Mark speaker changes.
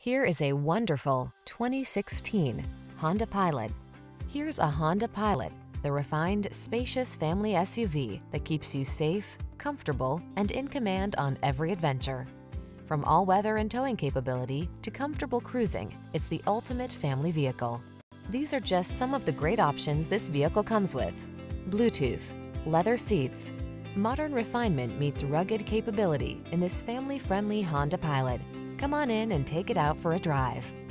Speaker 1: Here is a wonderful 2016 Honda Pilot. Here's a Honda Pilot, the refined, spacious family SUV that keeps you safe, comfortable, and in command on every adventure. From all-weather and towing capability to comfortable cruising, it's the ultimate family vehicle. These are just some of the great options this vehicle comes with: Bluetooth, leather seats. Modern refinement meets rugged capability in this family-friendly Honda Pilot. Come on in and take it out for a drive.